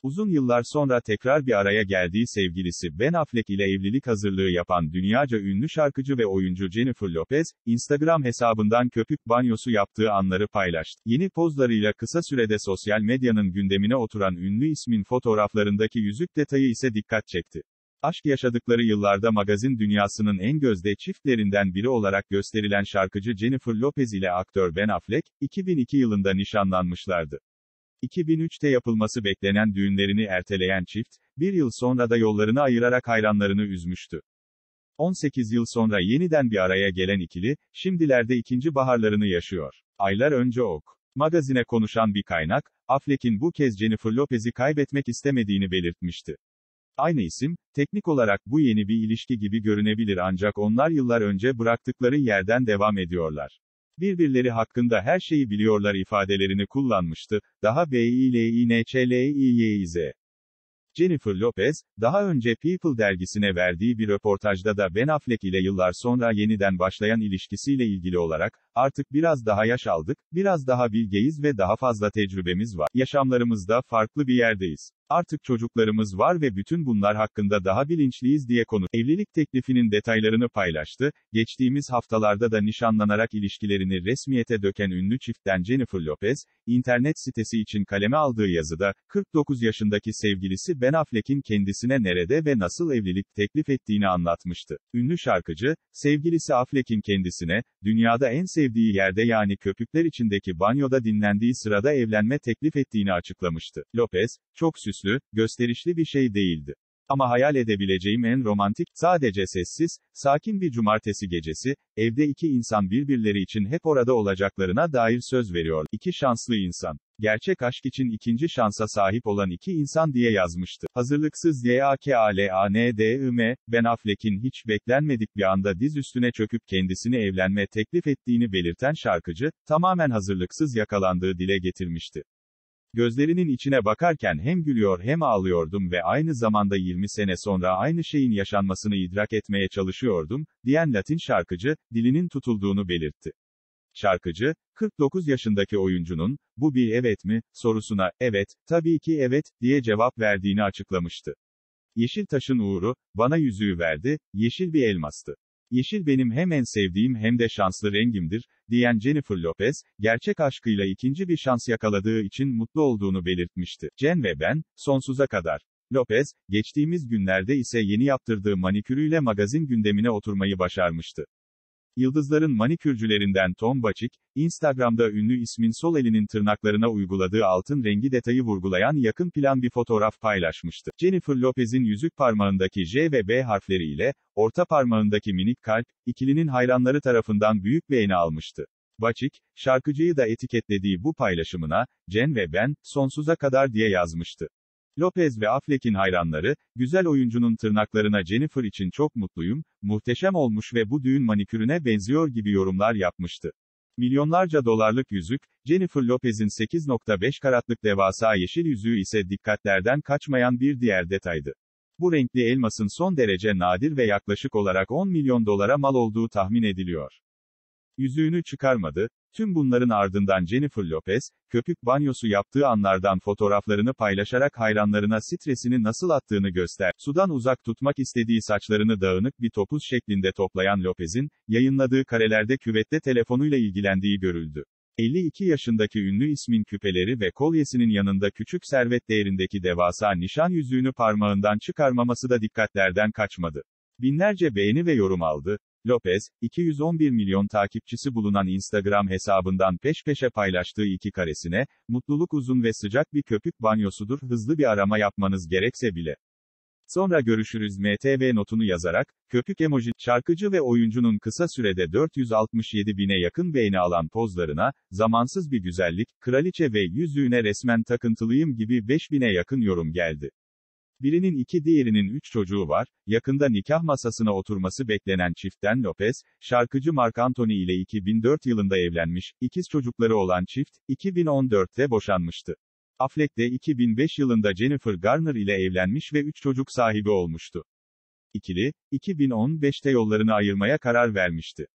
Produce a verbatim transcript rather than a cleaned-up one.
Uzun yıllar sonra tekrar bir araya geldiği sevgilisi Ben Affleck ile evlilik hazırlığı yapan dünyaca ünlü şarkıcı ve oyuncu Jennifer Lopez, Instagram hesabından köpük banyosu yaptığı anları paylaştı. Yeni pozlarıyla kısa sürede sosyal medyanın gündemine oturan ünlü ismin fotoğraflarındaki yüzük detayı ise dikkat çekti. Aşk yaşadıkları yıllarda magazin dünyasının en gözde çiftlerinden biri olarak gösterilen şarkıcı Jennifer Lopez ile aktör Ben Affleck, iki bin iki yılında nişanlanmışlardı. iki bin üçte yapılması beklenen düğünlerini erteleyen çift, bir yıl sonra da yollarını ayırarak hayranlarını üzmüştü. on sekiz yıl sonra yeniden bir araya gelen ikili, şimdilerde ikinci baharlarını yaşıyor. Aylar önce Ok Magazine'e konuşan bir kaynak, Affleck'in bu kez Jennifer Lopez'i kaybetmek istemediğini belirtmişti. Aynı isim, teknik olarak bu yeni bir ilişki gibi görünebilir ancak onlar yıllar önce bıraktıkları yerden devam ediyorlar. Birbirleri hakkında her şeyi biliyorlar ifadelerini kullanmıştı. Daha bilinçliyiz. Jennifer Lopez, daha önce People dergisine verdiği bir röportajda da Ben Affleck ile yıllar sonra yeniden başlayan ilişkisiyle ilgili olarak, artık biraz daha yaş aldık, biraz daha bilgeyiz ve daha fazla tecrübemiz var. Yaşamlarımızda farklı bir yerdeyiz. Artık çocuklarımız var ve bütün bunlar hakkında daha bilinçliyiz diye konu. Evlilik teklifinin detaylarını paylaştı. Geçtiğimiz haftalarda da nişanlanarak ilişkilerini resmiyete döken ünlü çiftten Jennifer Lopez, internet sitesi için kaleme aldığı yazıda, kırk dokuz yaşındaki sevgilisi Ben Affleck'in kendisine nerede ve nasıl evlilik teklif ettiğini anlatmıştı. Ünlü şarkıcı, sevgilisi Affleck'in kendisine, dünyada en sevdiği yerde yani köpükler içindeki banyoda dinlendiği sırada evlenme teklif ettiğini açıklamıştı. Lopez, çok süslü, gösterişli bir şey değildi. Ama hayal edebileceğim en romantik, sadece sessiz, sakin bir cumartesi gecesi, evde iki insan birbirleri için hep orada olacaklarına dair söz veriyor. İki şanslı insan. Gerçek aşk için ikinci şansa sahip olan iki insan diye yazmıştı. Hazırlıksız yakalanadım, Ben Affleck'in hiç beklenmedik bir anda diz üstüne çöküp kendisini evlenme teklif ettiğini belirten şarkıcı, tamamen hazırlıksız yakalandığı dile getirmişti. Gözlerinin içine bakarken hem gülüyor hem ağlıyordum ve aynı zamanda yirmi sene sonra aynı şeyin yaşanmasını idrak etmeye çalışıyordum, diyen Latin şarkıcı, dilinin tutulduğunu belirtti. Şarkıcı, kırk dokuz yaşındaki oyuncunun, bu bir evet mi, sorusuna, evet, tabii ki evet, diye cevap verdiğini açıklamıştı. Yeşil taşın uğuru, bana yüzüğü verdi, yeşil bir elmastı. Yeşil benim hem en sevdiğim hem de şanslı rengimdir, diyen Jennifer Lopez, gerçek aşkıyla ikinci bir şans yakaladığı için mutlu olduğunu belirtmişti. Jen ve Ben, sonsuza kadar. Lopez, geçtiğimiz günlerde ise yeni yaptırdığı manikürüyle magazin gündemine oturmayı başarmıştı. Yıldızların manikürcülerinden Tom Bacik, Instagram'da ünlü ismin sol elinin tırnaklarına uyguladığı altın rengi detayı vurgulayan yakın plan bir fotoğraf paylaşmıştı. Jennifer Lopez'in yüzük parmağındaki J ve B harfleriyle, orta parmağındaki minik kalp, ikilinin hayranları tarafından büyük beğeni almıştı. Bacik, şarkıcıyı da etiketlediği bu paylaşımına, Jen ve Ben, sonsuza kadar diye yazmıştı. Lopez ve Affleck'in hayranları, güzel oyuncunun tırnaklarına Jennifer için çok mutluyum, muhteşem olmuş ve bu düğün manikürüne benziyor gibi yorumlar yapmıştı. Milyonlarca dolarlık yüzük, Jennifer Lopez'in sekiz nokta beş karatlık devasa yeşil yüzüğü ise dikkatlerden kaçmayan bir diğer detaydı. Bu renkli elmasın son derece nadir ve yaklaşık olarak on milyon dolara mal olduğu tahmin ediliyor. Yüzüğünü çıkarmadı. Tüm bunların ardından Jennifer Lopez, köpük banyosu yaptığı anlardan fotoğraflarını paylaşarak hayranlarına stresini nasıl attığını gösterdi. Sudan uzak tutmak istediği saçlarını dağınık bir topuz şeklinde toplayan Lopez'in, yayınladığı karelerde küvette telefonuyla ilgilendiği görüldü. elli iki yaşındaki ünlü ismin küpeleri ve kolyesinin yanında küçük servet değerindeki devasa nişan yüzüğünü parmağından çıkarmaması da dikkatlerden kaçmadı. Binlerce beğeni ve yorum aldı. Lopez, iki yüz on bir milyon takipçisi bulunan Instagram hesabından peş peşe paylaştığı iki karesine, mutluluk uzun ve sıcak bir köpük banyosudur, hızlı bir arama yapmanız gerekse bile. Sonra görüşürüz M T V notunu yazarak, köpük emoji, şarkıcı ve oyuncunun kısa sürede dört yüz altmış yedi bine yakın beğeni alan pozlarına, zamansız bir güzellik, kraliçe ve yüzüğüne resmen takıntılıyım gibi beş bine yakın yorum geldi. Birinin iki diğerinin üç çocuğu var, yakında nikah masasına oturması beklenen çiftten Lopez, şarkıcı Marc Anthony ile iki bin dört yılında evlenmiş, ikiz çocukları olan çift, iki bin on dörtte boşanmıştı. Affleck de iki bin beş yılında Jennifer Garner ile evlenmiş ve üç çocuk sahibi olmuştu. İkili, iki bin on beşte yollarını ayırmaya karar vermişti.